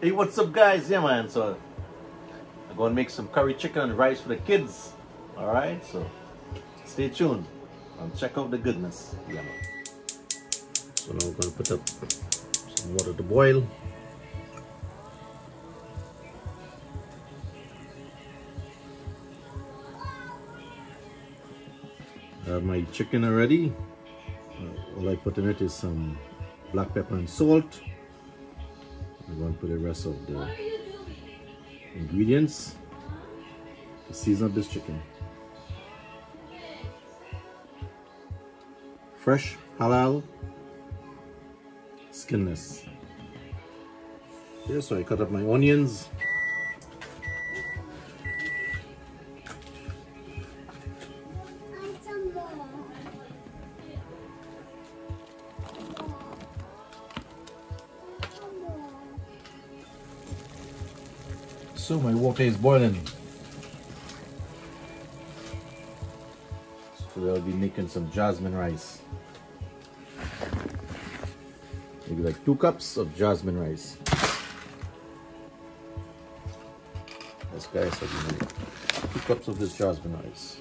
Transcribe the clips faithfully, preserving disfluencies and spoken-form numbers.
Hey, what's up, guys? Yeah, man. So I'm gonna make some curry chicken and rice for the kids. All right, so stay tuned and check out the goodness. Yeah, man. So now we're gonna put up some water to boil. I have my chicken already. Uh, all I put in it is some black pepper and salt. I'm going to put the rest of the ingredients to season up this chicken. Fresh, halal, skinless. Here, so I cut up my onions. So my water is boiling. So I'll be making some jasmine rice. Maybe like two cups of jasmine rice. Yes guys, I'll be making two cups of this jasmine rice.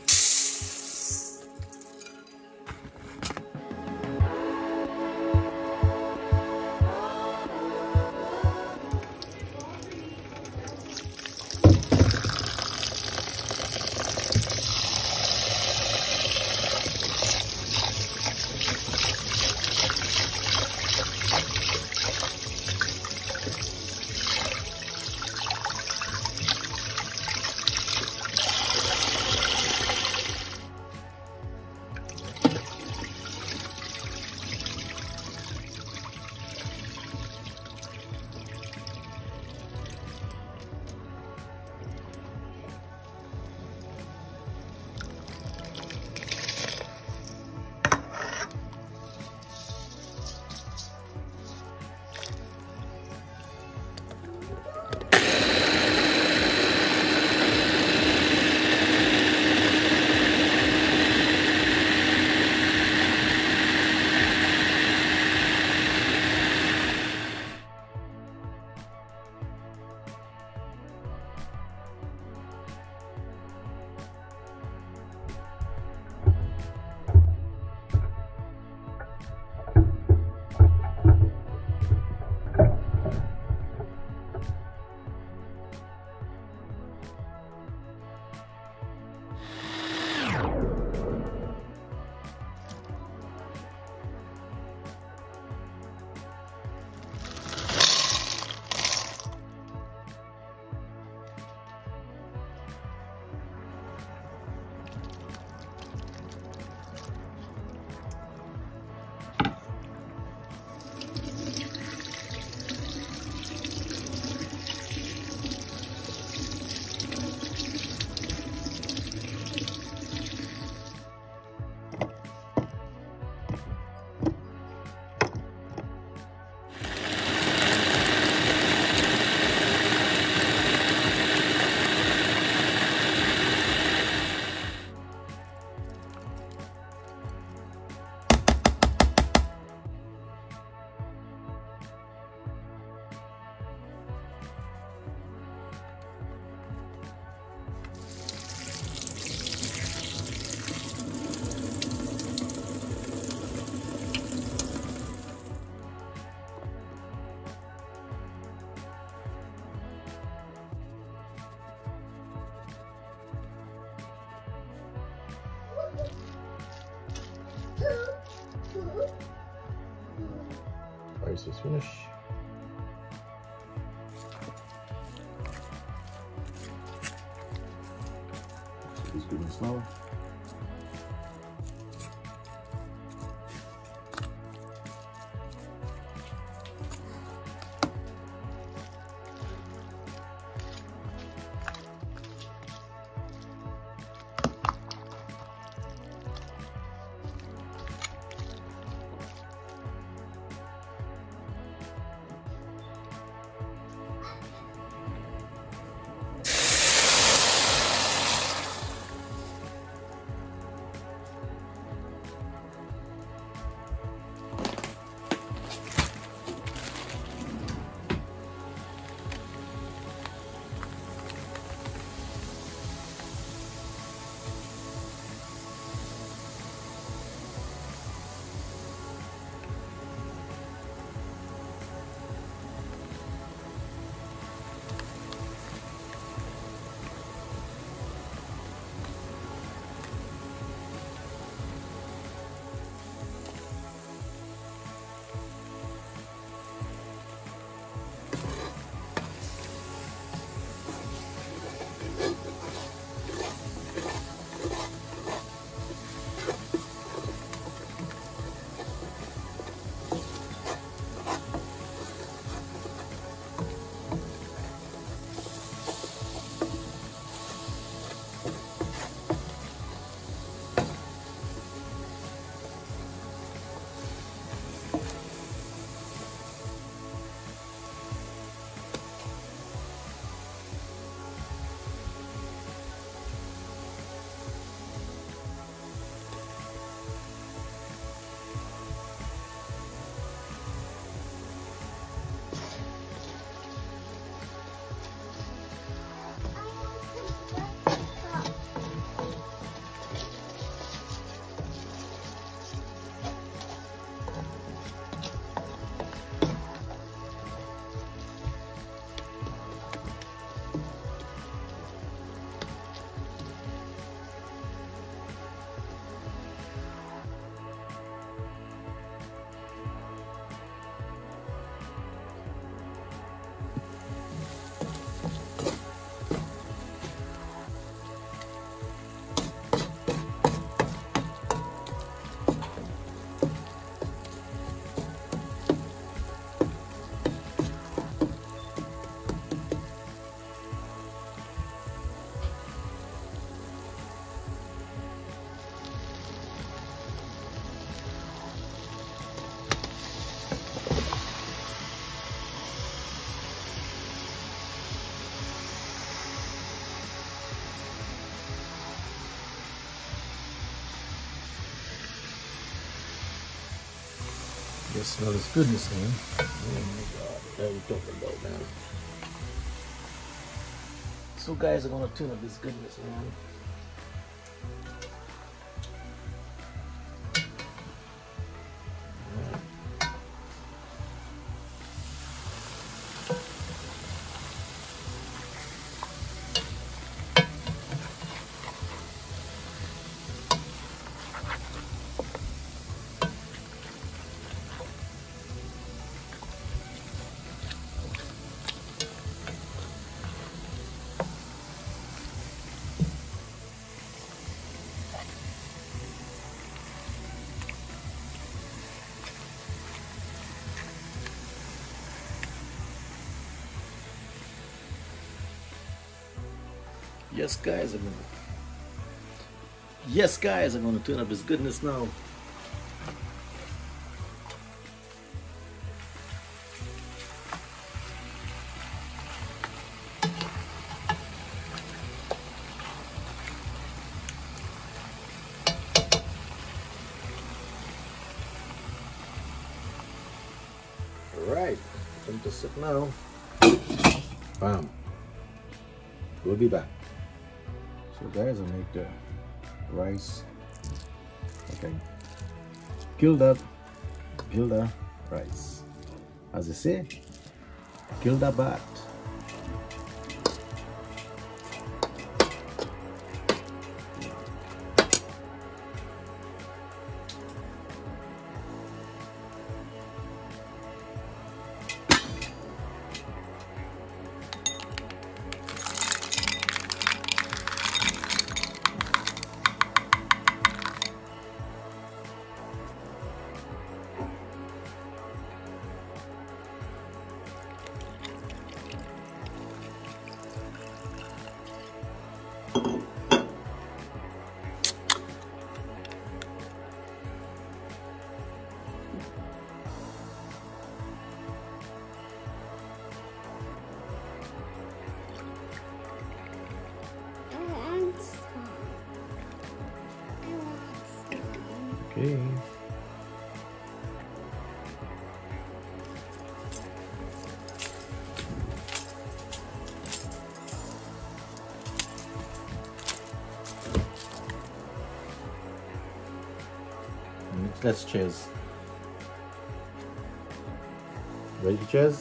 Rice is finished. These goodness now. Just smell this goodness, man. Oh my God, what are we talking about, man? So guys are gonna tune up this goodness, man. Yes, guys, I'm gonna. Yes, guys, I'm gonna turn up this goodness now. All right, time to sit now. Bam. We'll be back. So guys, I make the rice. Okay. Gilda, Gilda rice. As I say, Gilda bat. Okay. Let's cheers. Ready to cheers?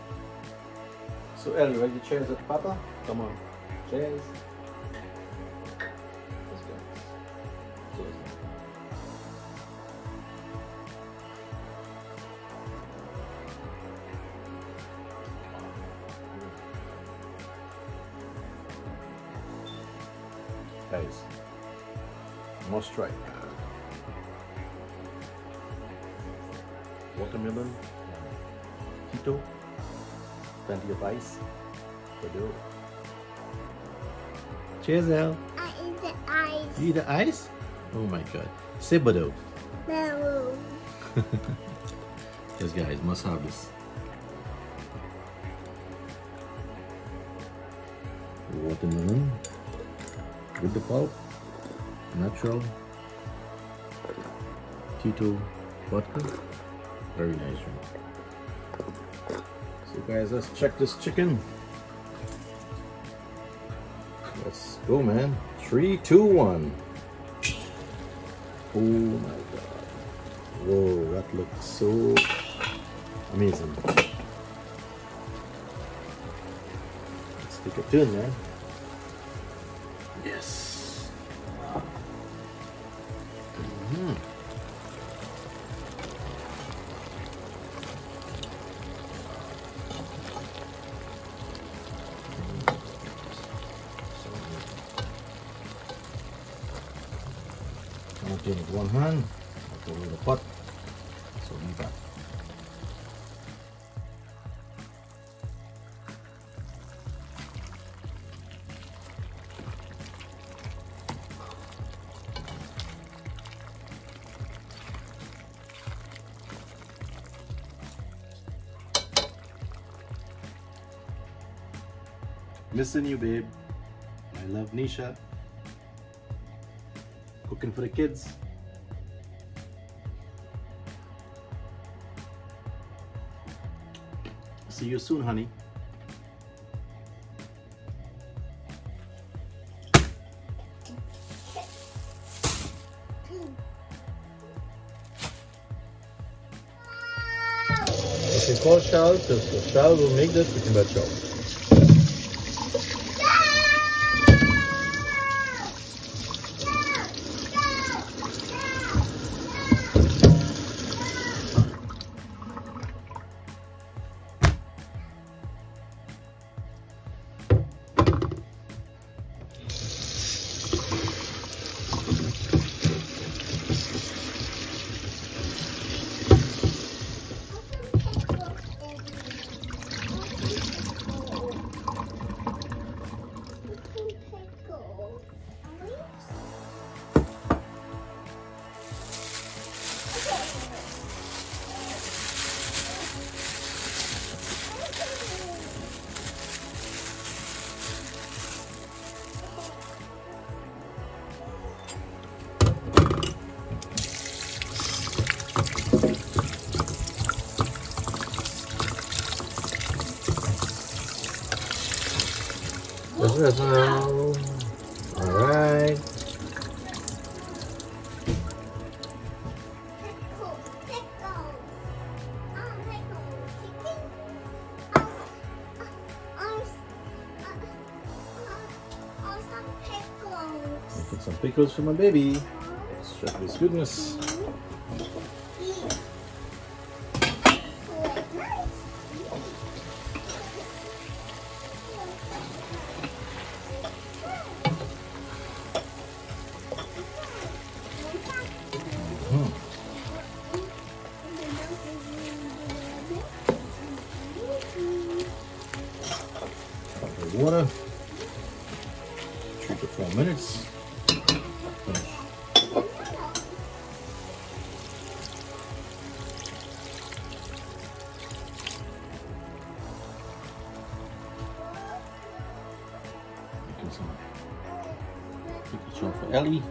So Ellie, ready to cheers with Papa? Come on. Cheers. Let's go. Cheers. Guys, must try. Watermelon, Tito, plenty of ice. Do. Cheers, El. I eat the ice. You eat the ice? Oh my God. Say Bado. No. Yes, guys, must have this. Watermelon with the pulp, natural Tito vodka. Very nice one. So guys, let's check this chicken. Let's go, man. Three, two, one. Oh my God. Whoa, that looks so amazing. Let's take a turn, man. Yes. Mm-hmm. I'm doing it with one hand. I'll go with the pot. So leave that. Missing you, babe. I love Nisha. Cooking for the kids. See you soon, honey. You can call Charles, because Charles will make the chicken bad chow. All right. Put some pickles for my baby. Let's check this goodness. Water, three to four minutes. Finish. Making some pickle chow for Ellie.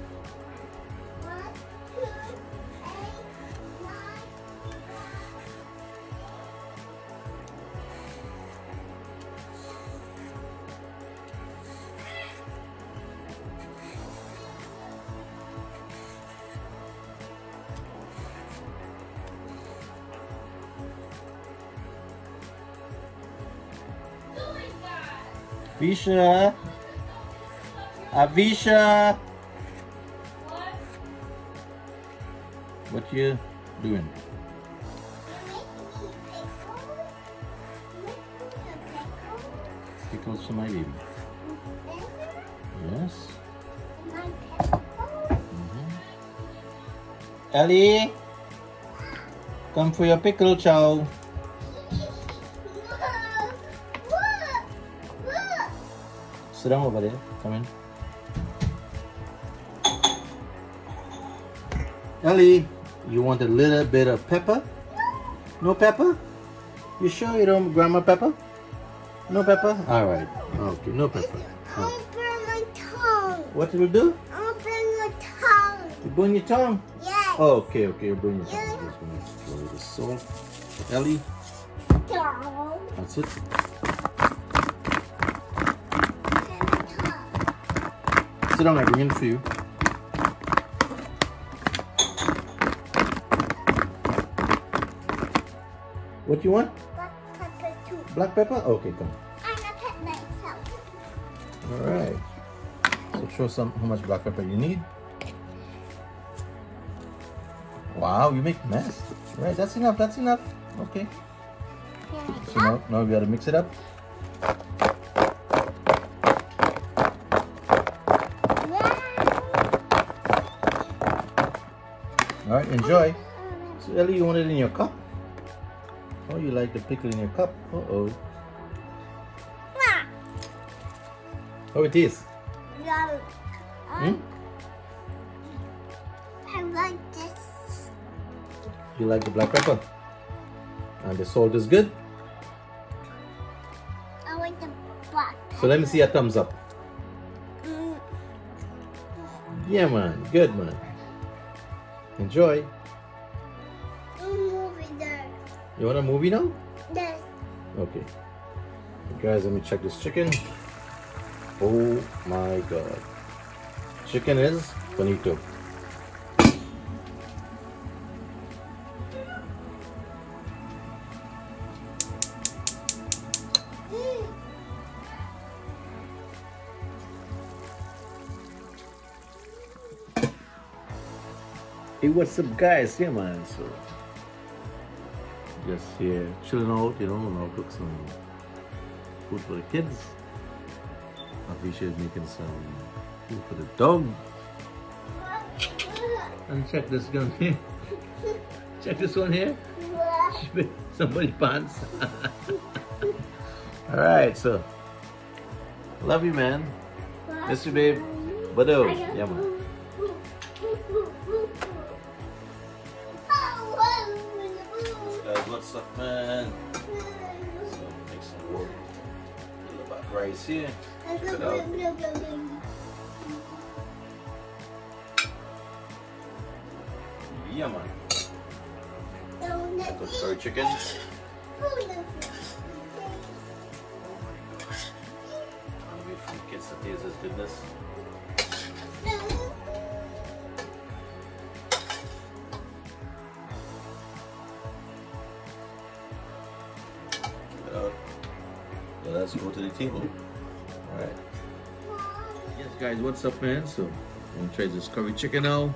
Avisha, Avisha, what you doing? Pickles for my baby. Yes. Mm-hmm. Ellie, come for your pickle chow. Sit down over there. Come in. Ellie, you want a little bit of pepper? No pepper? You sure you don't want grandma pepper? No pepper? Alright. Okay, no pepper. I'll burn my tongue. What will do? I'll burn my tongue. You burn your tongue? Yes. Oh, okay, okay, you burn your tongue. I'm just gonna throw the salt. Ellie, Tongue. that's it. Sit down, I bring it for you. What you want? Black pepper too. Black pepper? Okay, come. I'm gonna pet myself. Alright. So show some how much black pepper you need. Wow, you make mess. Right, that's enough, that's enough. Okay. So now, now we gotta mix it up. Alright, enjoy. So Ellie, you want it in your cup? Oh, you like the pickle in your cup? Uh-oh. How it is? No. Hmm? I like this. You like the black pepper? And the salt is good? I like the black pepper. So let me see a thumbs up. Mm. Yeah, man. Good, man. Enjoy. Movie there. You want a movie now? Yes. Okay. Guys, let me check this chicken. Oh my god. Chicken is bonito. Hey, what's up, guys? Yeah, man. So, just here chilling out, you know, and I'll cook some food for the kids. Avisha is making some food for the dog. And check this gun here. Check this one here. Somebody pants. All right, so love you, man. Miss you, babe. Bado. Yeah, man. Guys, what's up, man? So make some more little bit of rice here. Check it out. Yeah, man. Got the curry chicken. Oh my gosh. I'm waiting for the kids to taste this goodness. Uh, so let's go to the table. Alright. Yes, guys, what's up, man? So, I'm gonna try this curry chicken now.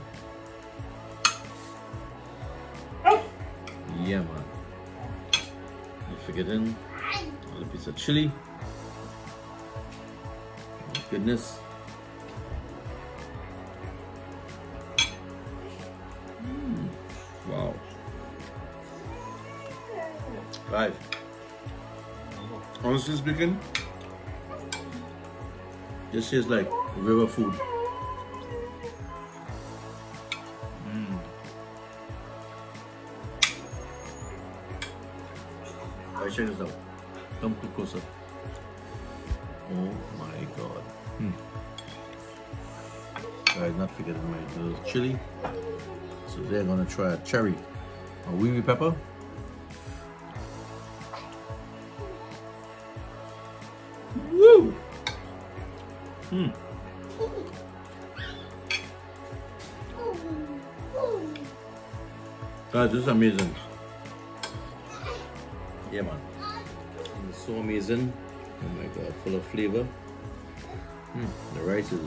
Yeah, man. Not forgetting a little piece of chili. Oh, goodness. Mm. Wow. Five. Honestly speaking, this tastes like river food. Mm. Alright, check this out. Come cook closer. Oh my god. Hmm. Guys, not forgetting my little chili. So they're gonna try a cherry, a wee pepper. Woo! Hmm. Guys, this is amazing. Yeah, man. It's so amazing. Oh my god, full of flavor. Hmm. The rice is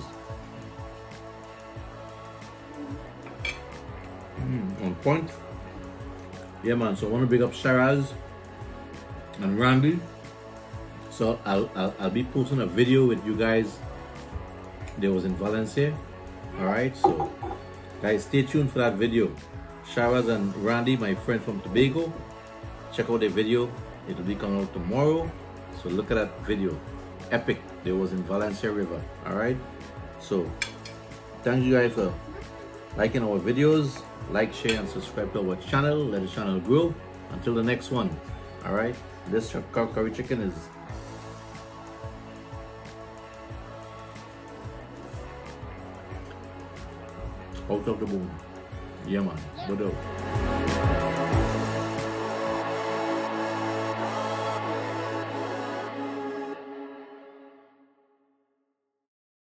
hmm, on point. Yeah, man. So I want to big up Sharaz and Randy. So I'll, I'll, I'll be posting a video with you guys. There was in Valencia. Alright, so guys, stay tuned for that video. Sharaz and Randy, my friend from Tobago. Check out their video. It will be coming out tomorrow. So look at that video. Epic. There was in Valencia River. Alright. So thank you guys for liking our videos. Like, share, and subscribe to our channel. Let the channel grow. Until the next one. Alright. This curry chicken is out of the bone. Yeah, man. Bado.